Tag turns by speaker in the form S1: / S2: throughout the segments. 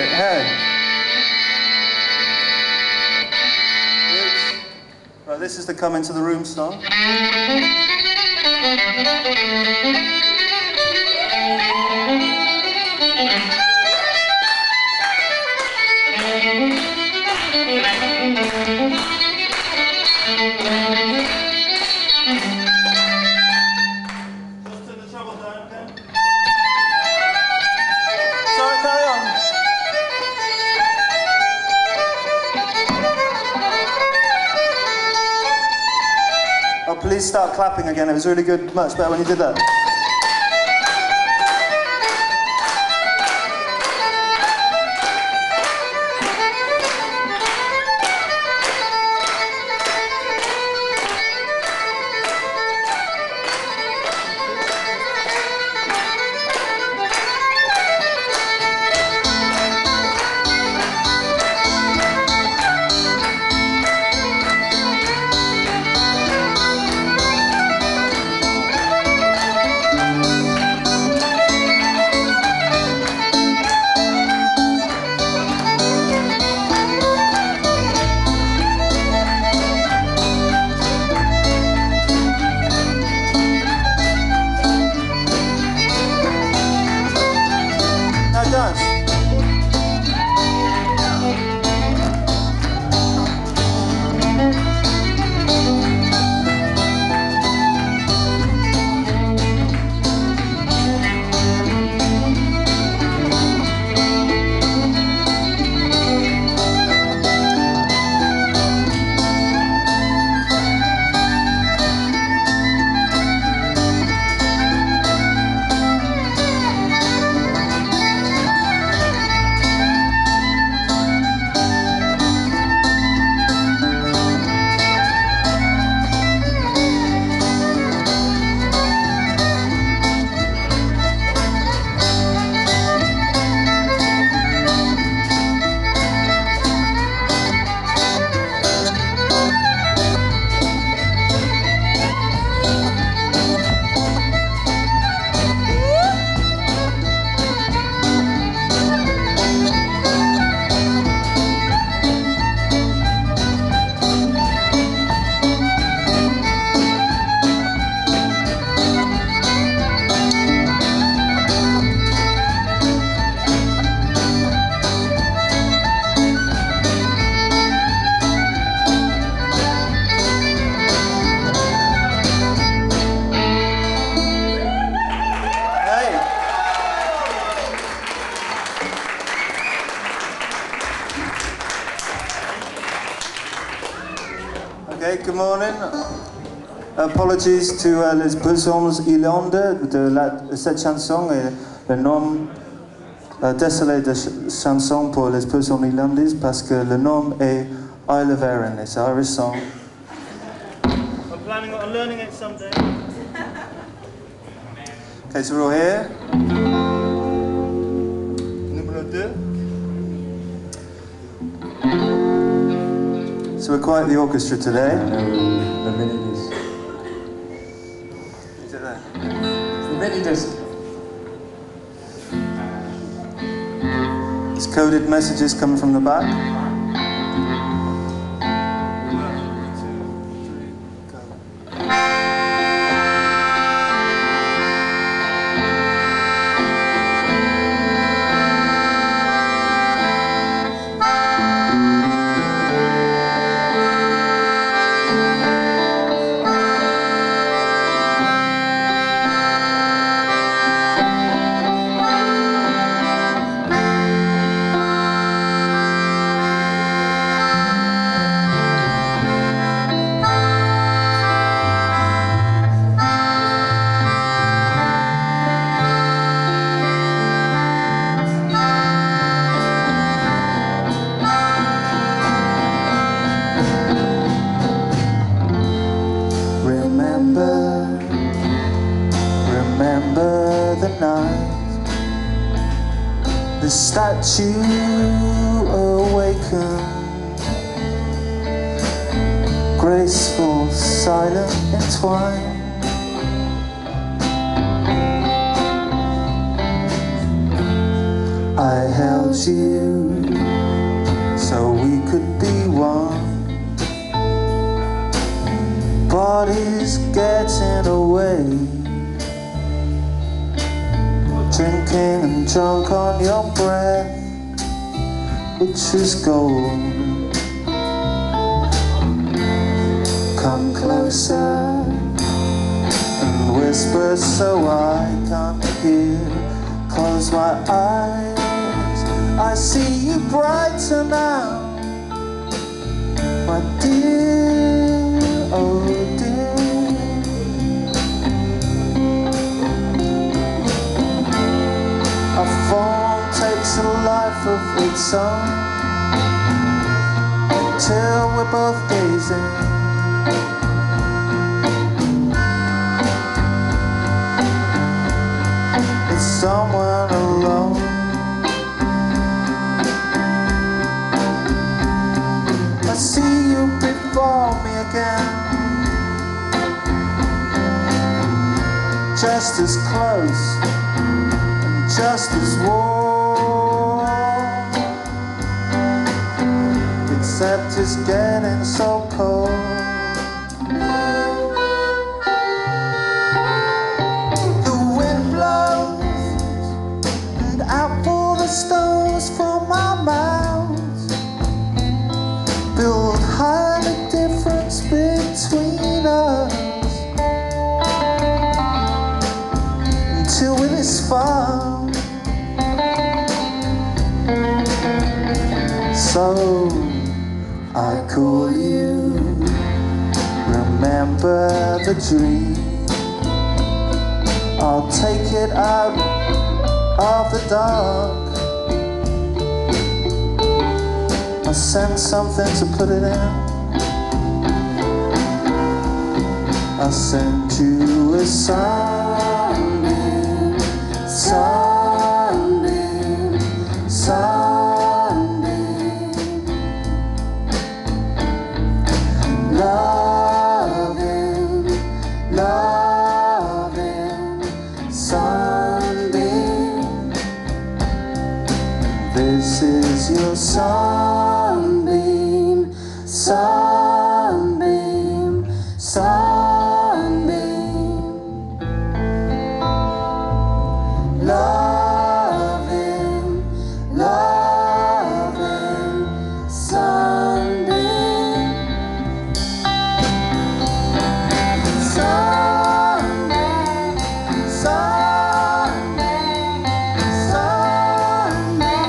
S1: hey. Right, this is the Come Into the Room song. Just turn the treble down again. Sorry, carry on. Oh, please start clapping again. It was really good, much better when you did that. Dance. Okay, good morning. Apologies to les personnes irlandaises de cette chanson et le nom désolé de chanson pour les personnes irlandaises parce que le nom est Isle of Arran. It's an Irish song. I'm planning on learning it someday. Okay, so we're all here. Numéro 2. So we're quite the orchestra today.
S2: The mini disc.
S1: Is it there?
S2: The mini disc.
S1: There's coded messages coming from the back. Remember the night the statue awakened, graceful, silent, entwined. I held you could be one, but he's getting away, drinking and drunk on your breath, which is gold. Come closer and whisper so I can't hear. Close my eyes, I see you brighter now, my dear, oh dear. A phone takes a life of its own until we're both gazing. It's someone alone. I see you before me again, just as close and just as warm, except it's getting so cold. Stones from our mouths build high the difference between us until it is found. So I call you, remember the dream. I'll take it out of the dark. I send something to put it in. I send you a sunbeam, sunbeam, sunbeam. Loving, loving sunbeam. This is your song. Sunbeam, sunbeam, loving, loving sunbeam, sunbeam, sunbeam, sunbeam.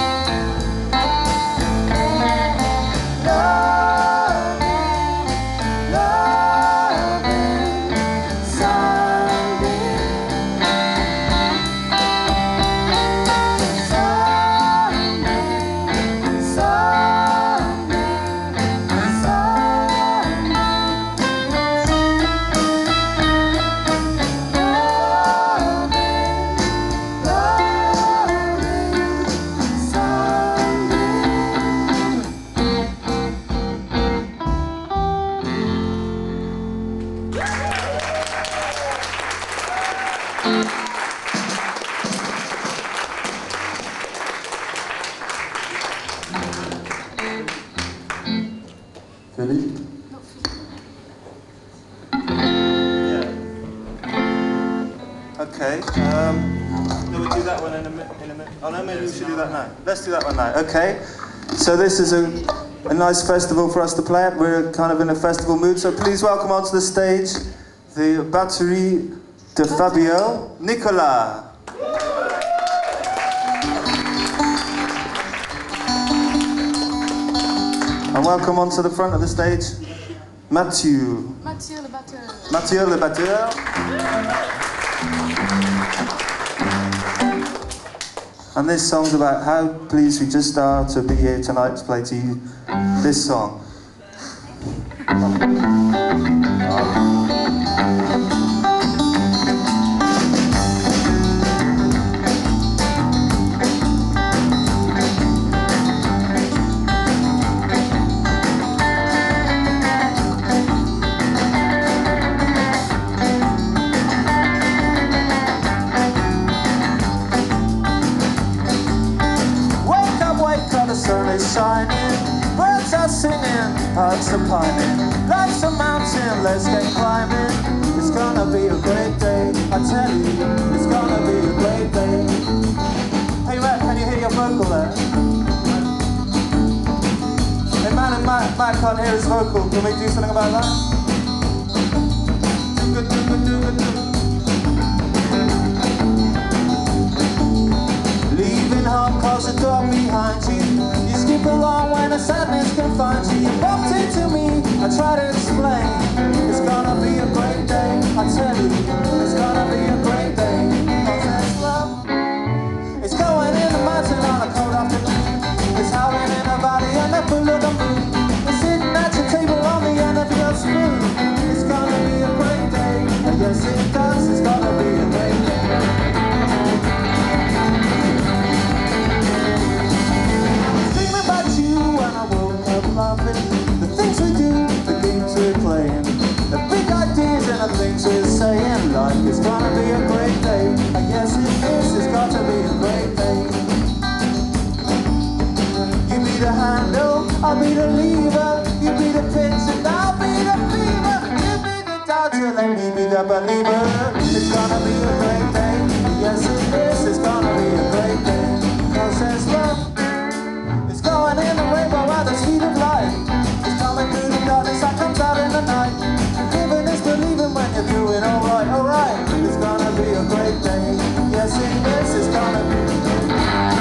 S2: Philly?
S1: Yeah. Okay. No, we'll do that one in a minute. Oh no, maybe we should do that now. Let's do that one now. Okay. So this is a nice festival for us to play at. We're kind of in a festival mood. So please welcome onto the stage the Batterie de Fabio, Nicolas. And welcome onto the front of the stage, Mathieu.
S3: Mathieu le batteur.
S1: Mathieu le batteur. And this song's about how pleased we just are to be here tonight to play to you this song. The sun is shining. start singing, hearts are pining. Life's a mountain, let's get climbing. It's gonna be a great day, I tell you, it's gonna be a great day. Hey Matt, can you hear your vocal there? Hey man, and Matt can't hear his vocal, can we do something about that? Leaving home, close the door behind you. You skip along when the sadness can find you. You bumped into me, I try to explain. It's gonna be a great day, I tell you, it's gonna be a great day. Cause there's love. It's going in the mountain on a cold afternoon. It's howling in the valley and the full of the moon. It's sitting at your table on the end of your spoon. It's gonna be a great day, and yes it does, it's gonna be a great day. The things we do, the games we're playing, the big ideas and the things we're saying. Like it's gonna be a great day, I guess it is, it's got to be a great day. You be the handle, I'll be the lever. You be the pitch and I'll be the fever. You be the doubter, let me be the believer. It's gonna be a great day, yes it is, it's gonna be a great day. Cause there's love. Going in the rainbow at the speed of light. It's coming through the darkness that comes out in the night. Living is believing when you're doing alright, alright. It's gonna be a great day. Yes it is, it's gonna be a great day.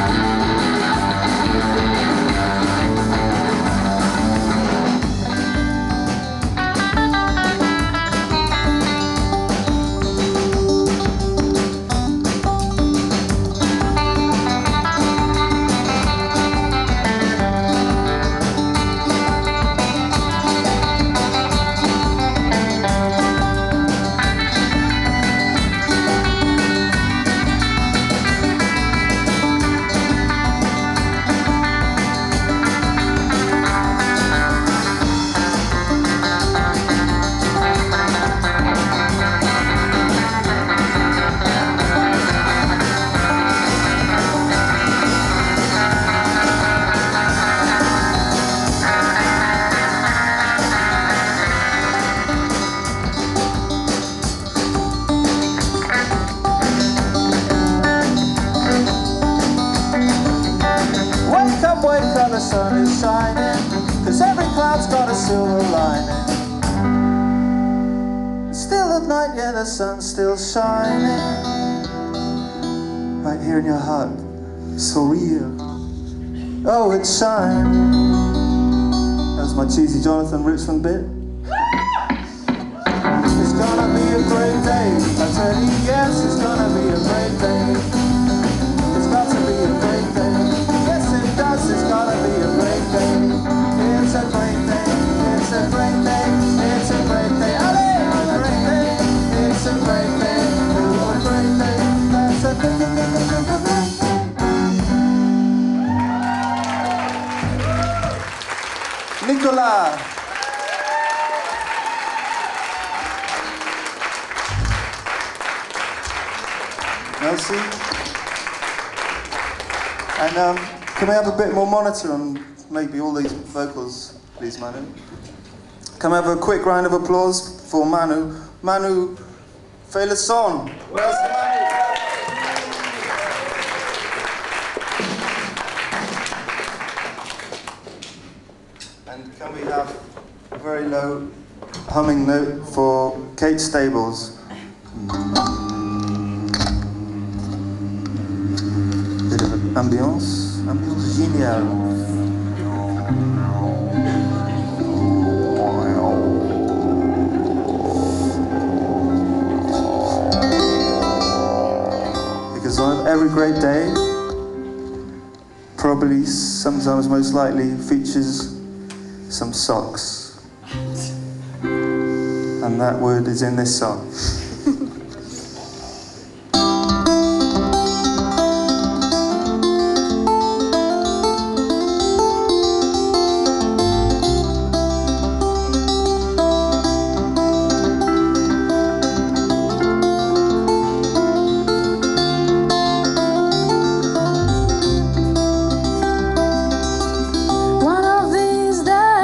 S1: Wake up, the sun is shining, cause every cloud's got a silver lining. Still at night, yeah, the sun's still shining. Right here in your heart, so real. Oh, it's shining. That was my cheesy Jonathan Richman bit. It's gonna be a great day, I tell you, yes, it's gonna be a great day. It's got to be a great day. It's gotta be a great day. It's a great day. It's a great day. It's a great day. Allez, a great day. It's a great day. It's a great day. That's a great day. Nicolas. Merci. And can we have a bit more monitor on maybe all these vocals, please, Manu? Can we have a quick round of applause for Manu? Manu, fais le son. Where's Manu? And can we have a very low humming note for Kate Stables? Bit of ambiance. Ambiance géniale. Because every great day, probably, sometimes most likely, features some socks. And that word is in this song.
S3: One of these days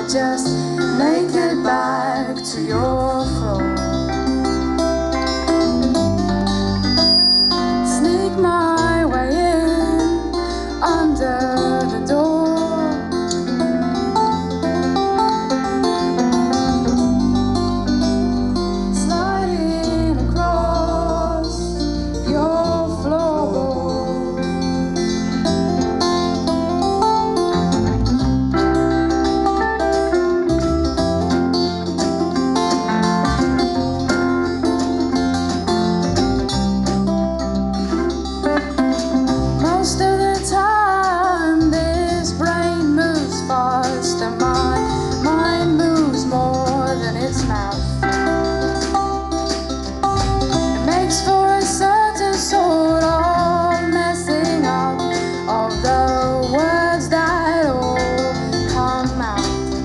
S3: just naked back to your floor. Sneak my way in under the door. Sliding across your floorboard. Most of the time this brain moves fast and my mind moves more than its mouth. It makes for a certain sort of messing up of the words that all come out.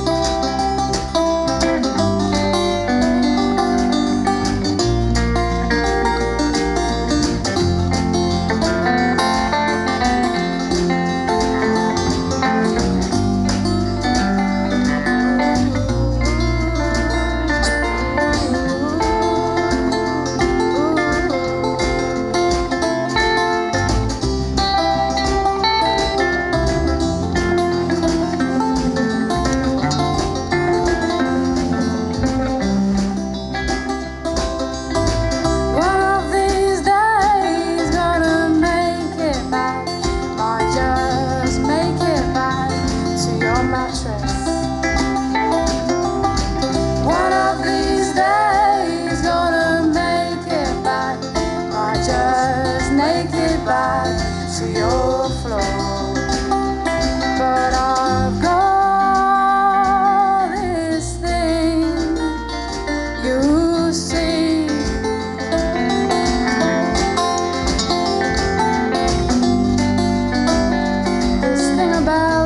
S3: One of these days gonna make it back, might just make it back to your floor. But I've got this thing, you see. This thing about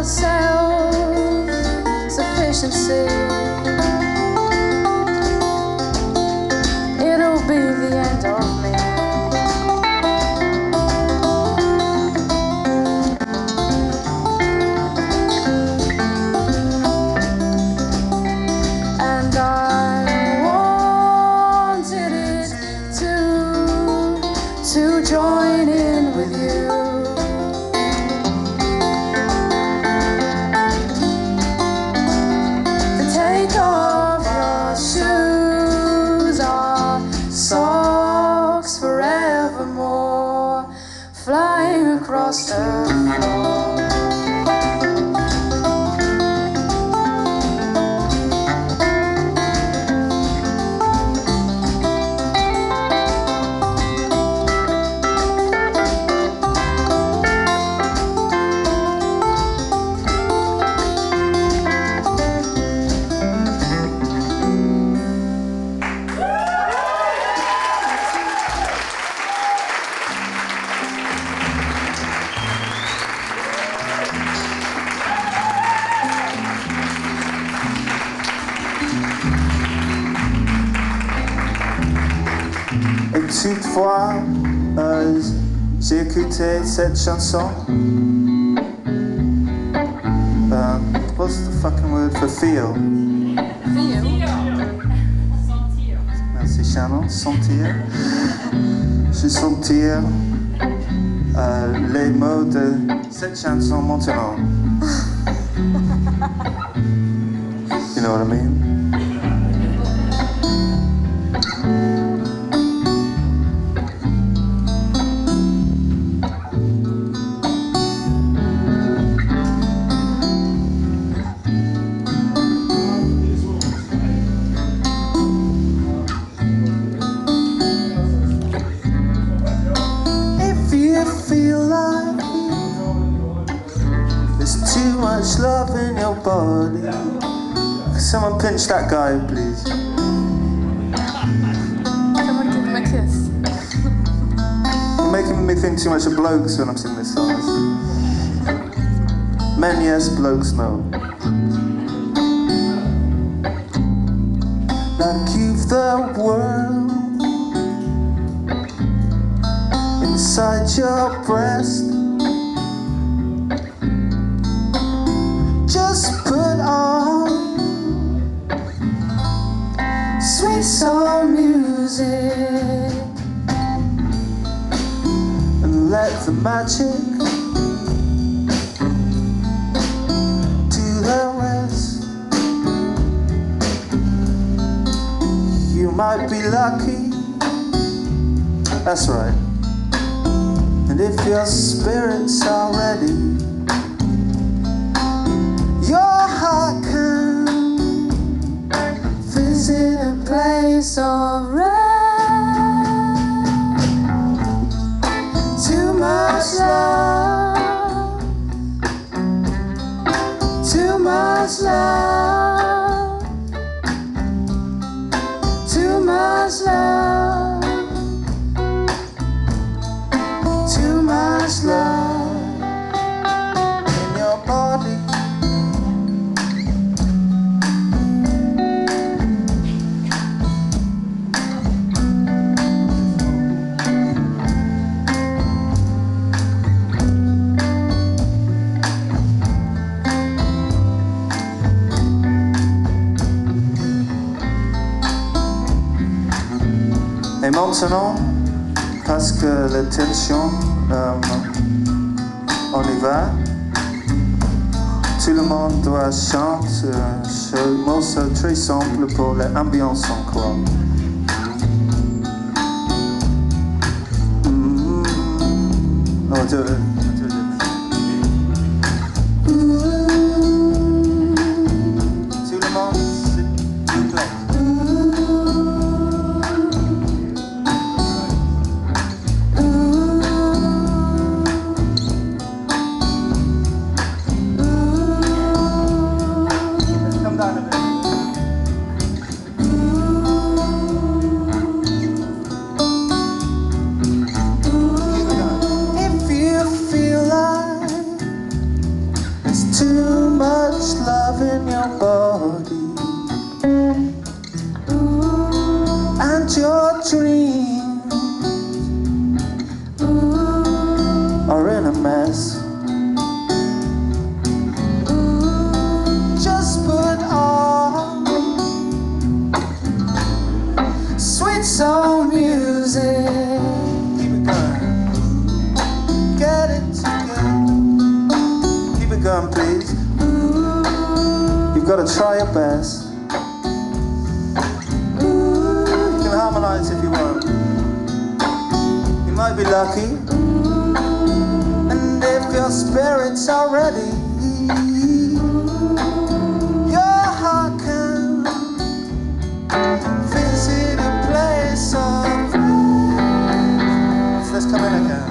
S3: self-sufficiency. It'll be the end of me. And I wanted it to join in with you. To take off your shoes, our socks forevermore, flying across the floor.
S1: Une petite fois, j'ai écouté cette chanson. What's the fucking word for feel? Merci Shannon. Sentir. Je sentir les mots de cette chanson maintenant. You know what I mean? Feel like there's too much love in your body. Someone pinch that guy, please.
S3: Someone give him a kiss.
S1: You're making me think too much of blokes when I'm singing this song. Men yes, blokes no. Now give the world inside your breast. Just put on
S3: soul music.
S1: And let the magic do the rest. You might be lucky, that's right. And if your spirits are ready, your heart can
S3: Visit a place of rest. Too much love. Too much love. Too much love. Too much love
S1: in your body. Et maintenant, parce que la tension, on y va. Tout le monde doit chanter un morceau très simple pour l'ambiance encore. Oh, do it. Tout le monde, s'il vous plaît. Too much love in your body and your dreams are in a mess. Just put on
S3: sweet soul music.
S1: Keep it going. Get it together. Keep it going, please. You've got to try your best. You can harmonize if you want. You might be lucky. And if your spirits are ready, your heart can visit a place of rest. Let's come in again.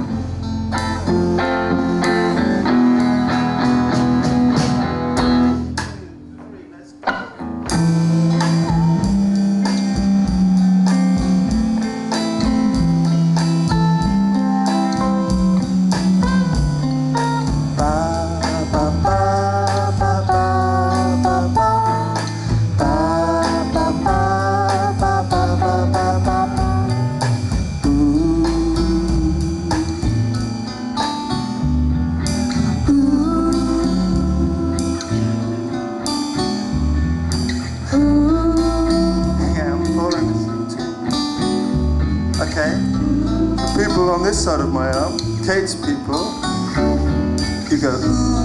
S1: Okay, the people on this side of my arm, Kate's people, you go.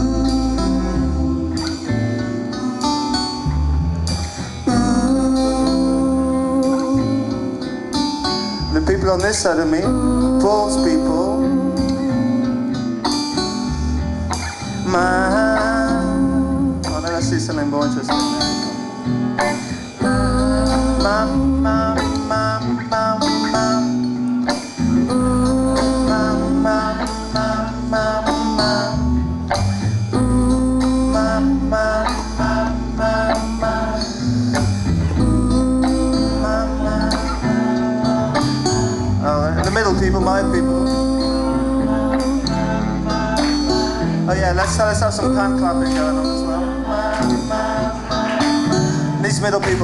S1: The people on this side of me, Paul's people, oh, let's see something more interesting the middle people, my people. Oh yeah, let's have some hand clapping going on as well. These middle people.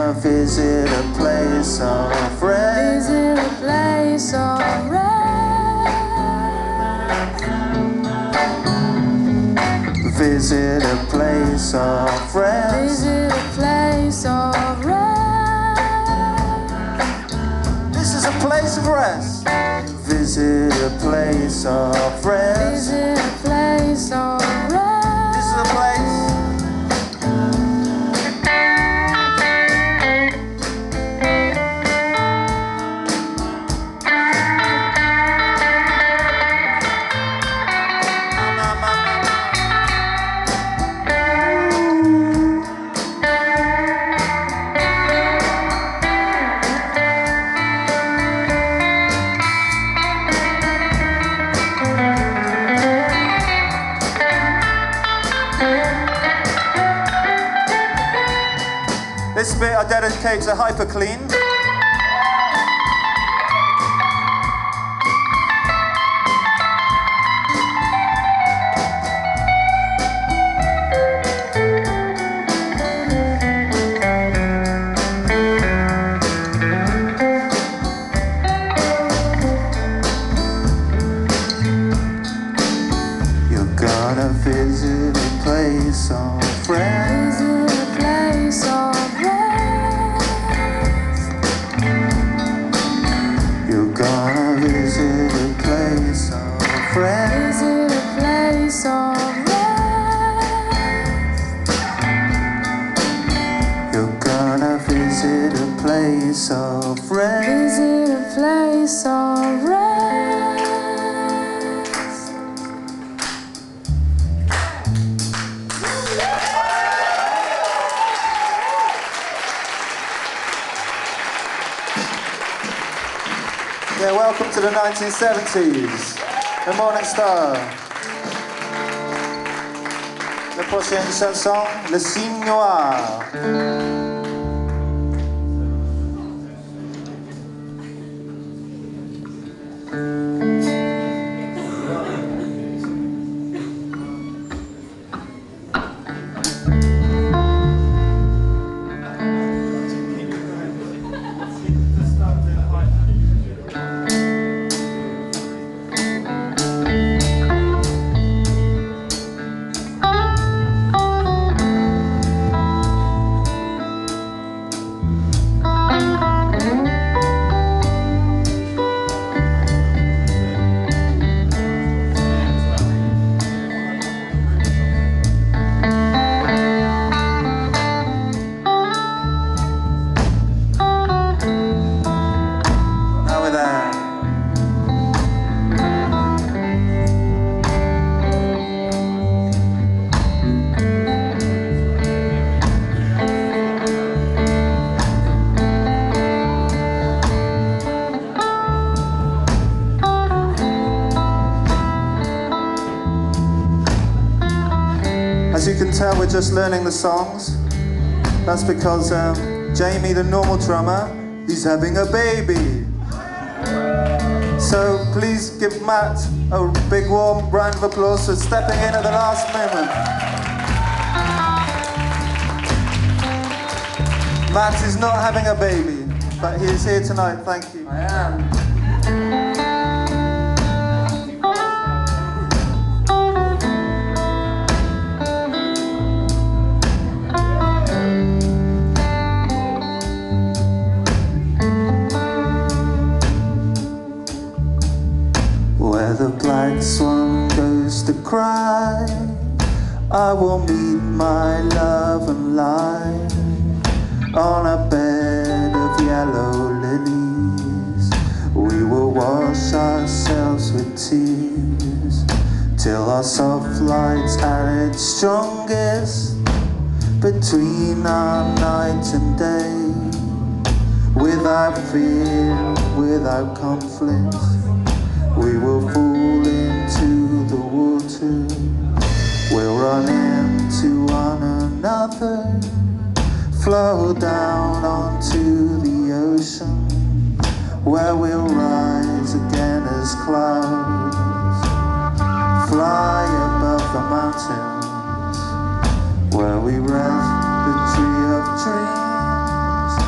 S1: gonna visit a place of rest.
S3: Visit a place of rest.
S1: Visit a place of rest.
S3: Visit a place of rest.
S1: This is a place of rest. Visit a place of rest.
S3: Visit a place of rest.
S1: This is a place. This bit I dedicate to Hyperclean. You're gonna visit a place of rest.
S3: Visit a place of
S1: You're gonna visit a place of rest.
S3: Visit a place of rest.
S1: You're gonna visit a place of rest.
S3: Visit a place of rest.
S1: Yeah, welcome to the 1970s. The Morning Star. La prochaine chanson, Le Cygne Noir. As you can tell, we're just learning the songs. That's because Jamie, the normal drummer, he's having a baby. So please give Matt a big warm round of applause for stepping in at the last moment. Matt is not having a baby, but he is here tonight. Thank you.
S2: I am.
S1: Where the black swan goes to cry, I will meet my love and lie on a bed of yellow lilies. We will wash ourselves with tears till our soft light's at its strongest, between our night and day, without fear, without conflict. We will fall into the water, we'll run into one another, flow down onto the ocean, where we'll rise again as clouds, fly above the mountains, where we rest the tree of dreams,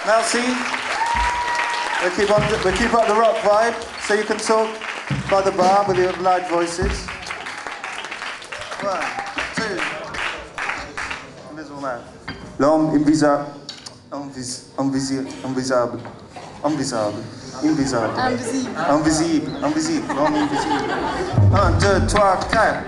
S1: Merci. We keep up the rock vibe, so you can talk by the bar with your loud voices. 1, 2. Invisible man. L'homme invisible. Invisible. L'homme invisible. 1, 2, 3, 4.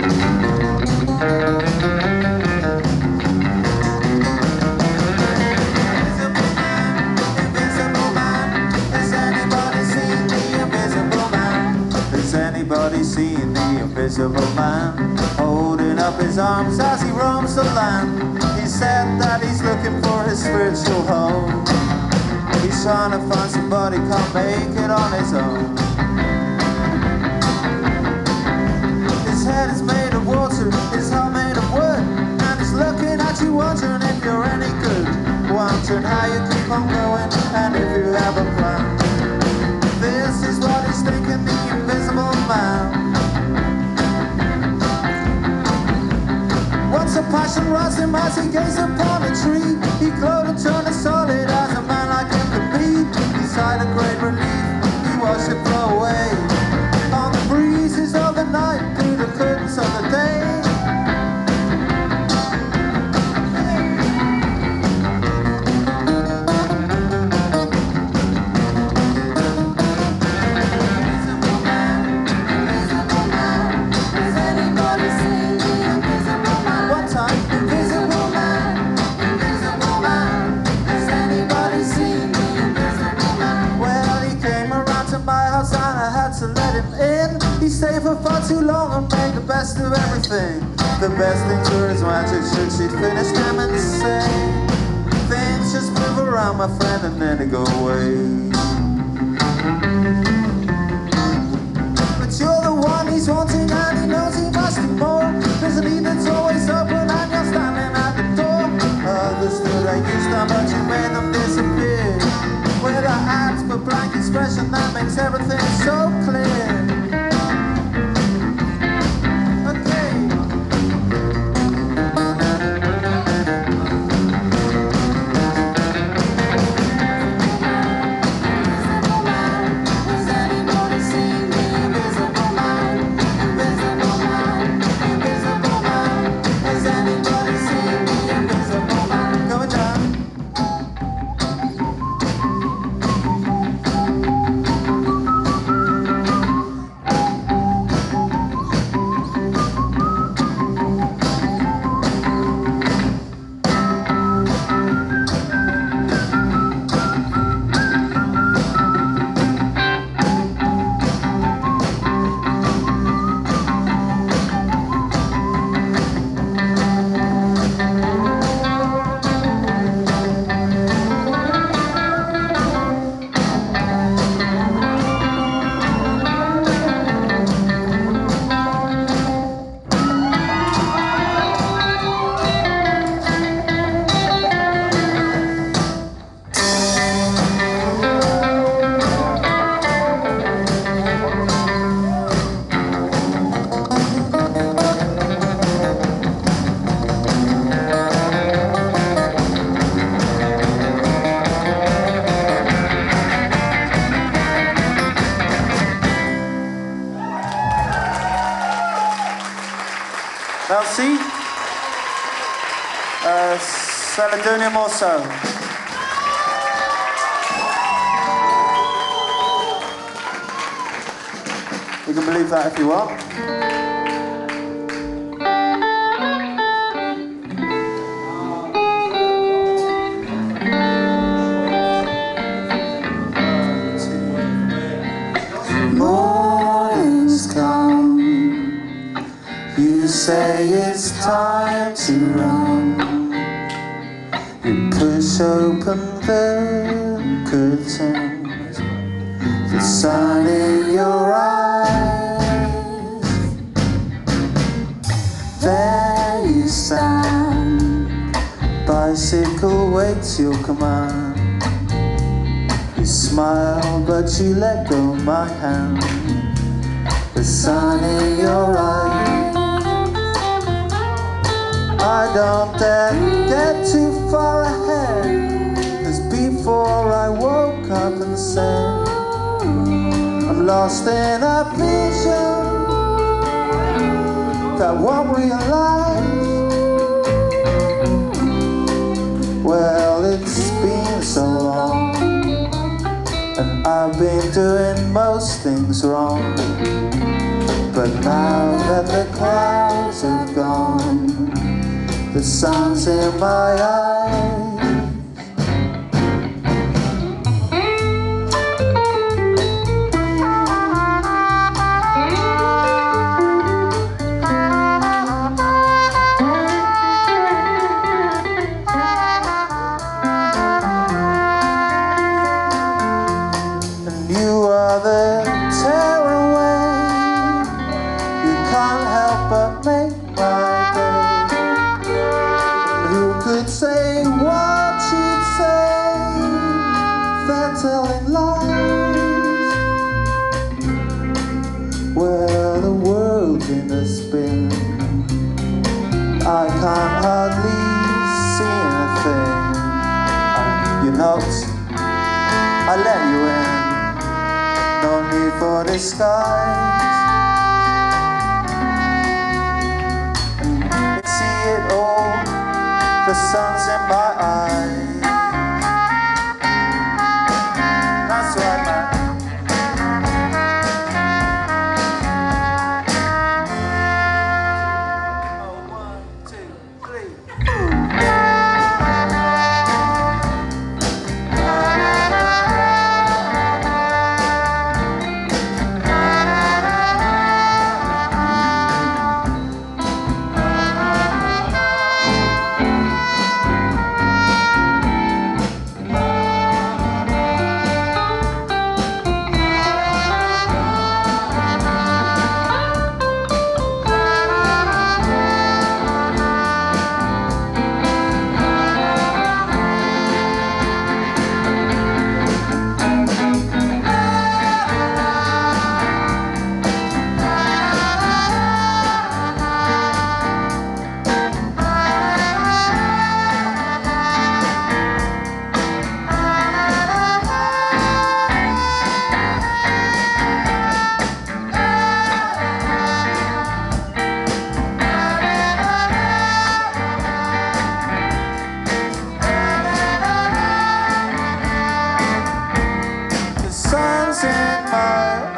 S1: Anybody seen the invisible man holding up his arms as he roams the land? He said that he's looking for his spiritual home. He's trying to find somebody, can't make it on his own. His head is made of water, his heart made of wood, and he's looking at you wondering if you're any good, wondering how you keep on going and if you have a plan. This is what he's thinking, the invisible man. Once a passion roused him as he gazed upon a tree. He glowed and turned as solid as a man like him could be. He sighed a great relief, he watched it flow away on the breezes of the night, through the curtains of the day. He stayed for far too long and made the best of everything. The best things were his magic tricks. He'd finish them and say, things just move around, my friend, and then they go away. But you're the one he's wanting, and he knows he must be more. There's a need that's always open, and you're standing at the door. Others stood at you, stand, but you made them disappear. With a act but blank expression that makes everything so clear. Merci. C'est le dernier morceau. You can believe that if you want. Morning's come. You say it's time to run. You push open the curtains, the sun in your eyes. There you stand, bicycle waits your command. You smile but you let go my hand, the sun in your eyes. I don't dare get too far ahead, 'cause before up and said, I'm lost in a vision that won't realize. Well, it's been so long, and I've been doing most things wrong. But now that the clouds have gone, the sun's in my eyes. And you are the tearaway, you can't help but make my day. Who could say what you'd say? They're telling lies. Well, the world's in a spin, I can't hardly see anything. You knocked, I let you in, no need for disguise. And see it all, the sun's in my eyes. That's right, man. Oh, 1, 2, 3. Sun's in my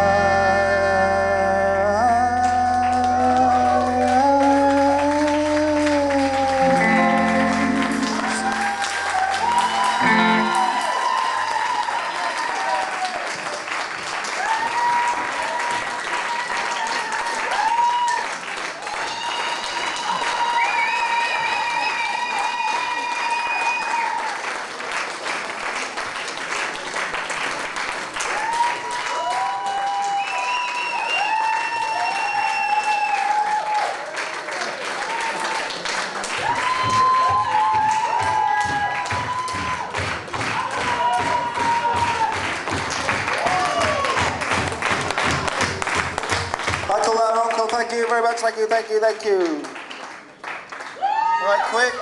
S1: Uncle, thank you very much, thank you. Right, quick.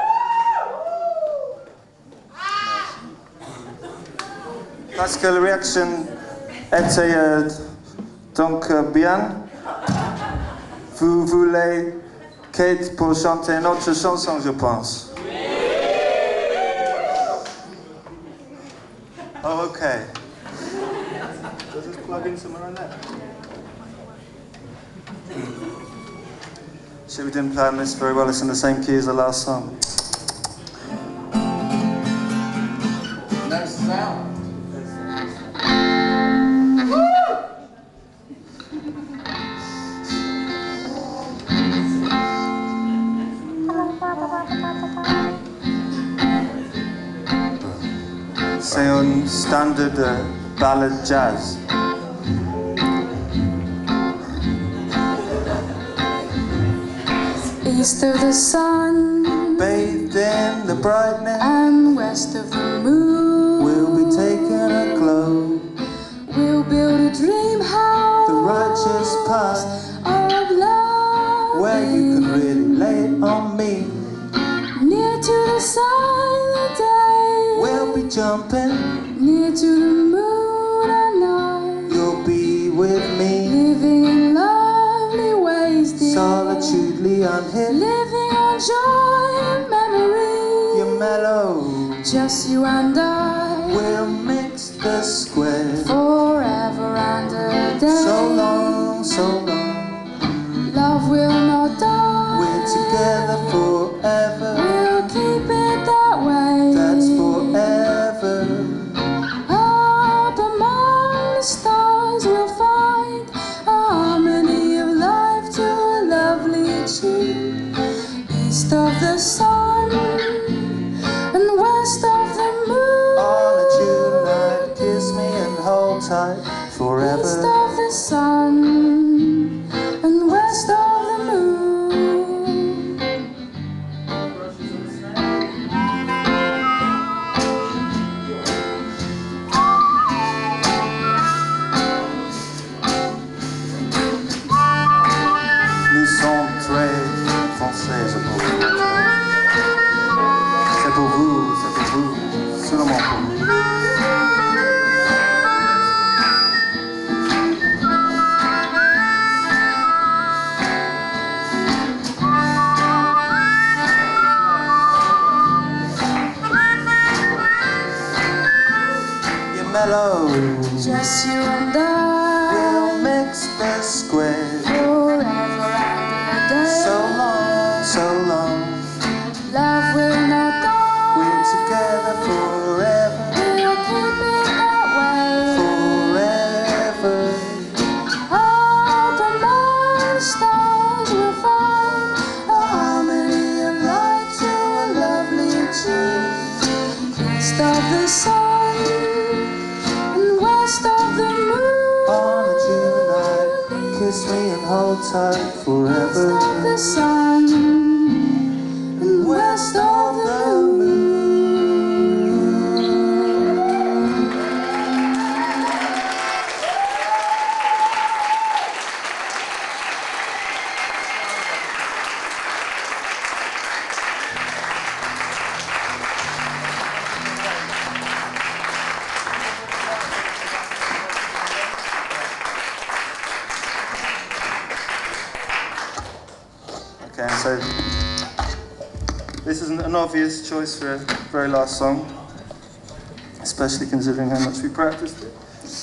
S1: Parce que la réaction était donc bien. Vous voulez Kate pour chanter une autre chanson, je pense. Oh, okay. Does this plug in somewhere on there? Shit, we didn't plan this very well. It's in the same key as the last song.
S2: Nice sound.
S1: C'est un standard ballad jazz.
S3: East of the sun,
S1: Bathed in the brightness,
S3: and west of the moon,
S1: we'll be taking a glow.
S3: we'll build a dream house,
S1: The righteous path
S3: of love,
S1: where you can really lay it on me.
S3: near to the silent day.
S1: We'll be jumping
S3: near to the moon at night.
S1: You'll be with me,
S3: Living in lovely ways, dear.
S1: solitudely unhit.
S3: Living on joy and memory.
S1: You're mellow,
S3: Just you and I.
S1: we'll mix the square.
S3: Forever and a day.
S1: So long, so long.
S3: Love will not die.
S1: We're together forever.
S3: We'll keep it that way.
S1: That's forever.
S3: Up among the stars we'll find a harmony of life to a lovely tune. East of the sun and west of the moon.
S1: On a June night, kiss me and hold tight forever.
S3: East of the sun and west of the moon.
S1: Nous sommes très français, je pense. C'est pour vous, seulement pour vous. You're mellow,
S3: Just you and I.
S1: we'll mix the square.
S3: Forever and a day.
S1: So long, so long.
S3: Love will not die.
S1: We're together forever,
S3: We'll keep it that way.
S1: forever.
S3: Up among the stars we'll find a harmony of light to a lovely tune. East of the sun and west of the moon.
S1: On a June night, kiss me and hold tight
S3: East of
S1: forever.
S3: the sun and west of the moon.
S1: Okay, so this isn't an obvious choice for a very last song, especially considering how much we practiced it.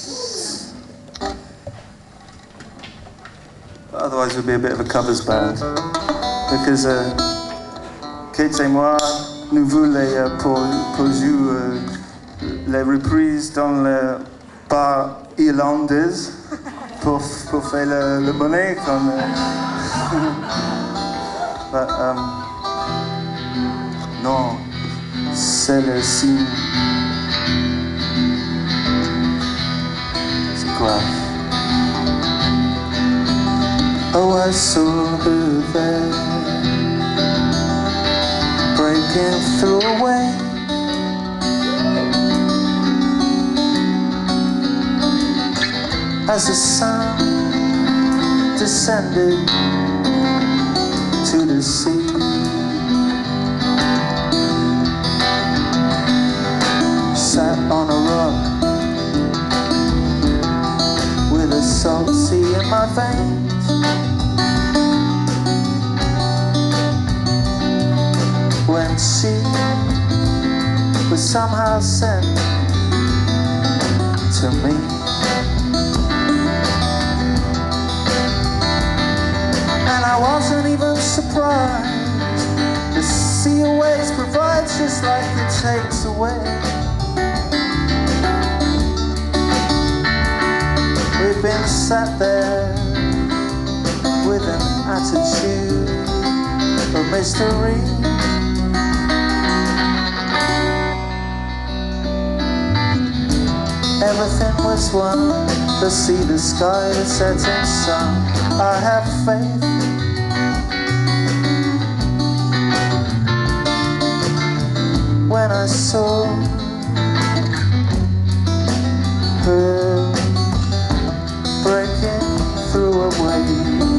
S1: But otherwise, we'd be a bit of a covers band. Because Kate et moi, nous voulons pour jouer les reprises dans les bars irlandaises pour faire le monnaie comme. But, non, c'est le signe. C'est quoi? Oh, I saw her there, breaking through a way. As the sun descended to the sea, sat on a rock with a salt sea in my veins. When she was somehow sent to me. And I wasn't even surprised to see a ways provides just like it takes away. We've been sat there with an attitude of mystery. Everything was one, the sea, the sky, the setting sun. I have faith. When I saw her breaking through a wave,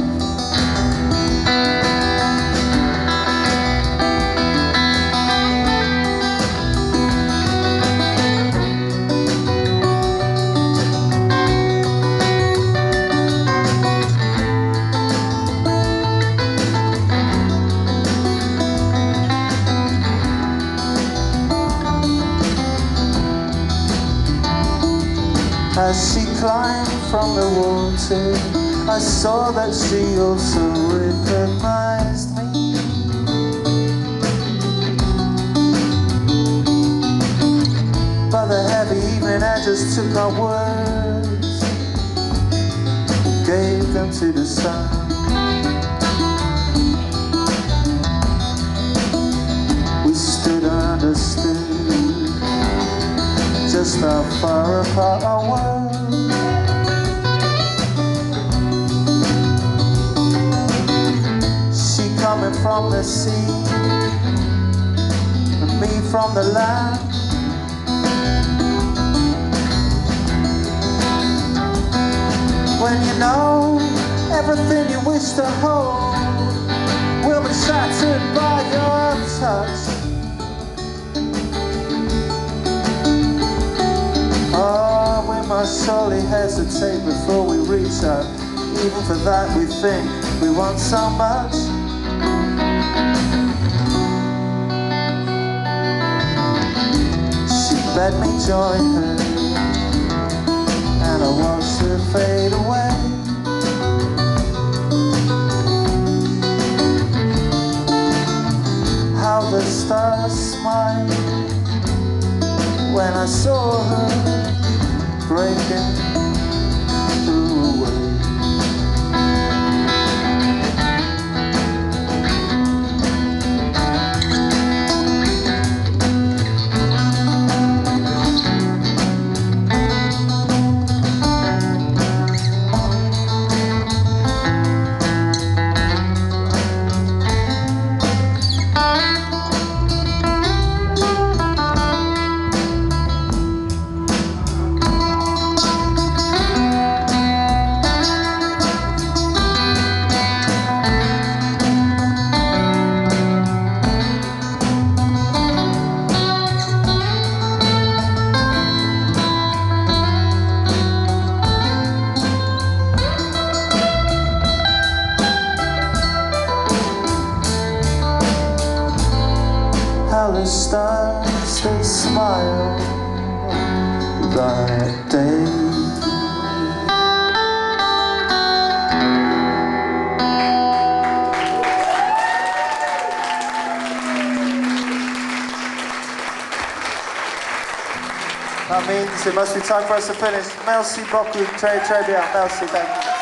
S1: As she climbed from the water, I saw that she also recognized me. By the heavy evening, I just took our words, gave them to the sun. We stood and understood just how far apart our worlds. She coming from the sea, and me from the land. When you know everything you wish to hold will be shattered by your touch. Oh, we must surely hesitate before we reach out. Even for that we think we want so much. She bade me join her, and I watched her fade away. How the stars smiled when I saw her breaking through a wave. How the stars, they smile that day. That means it must be time for us to finish. Merci beaucoup, très très bien, merci, thank you.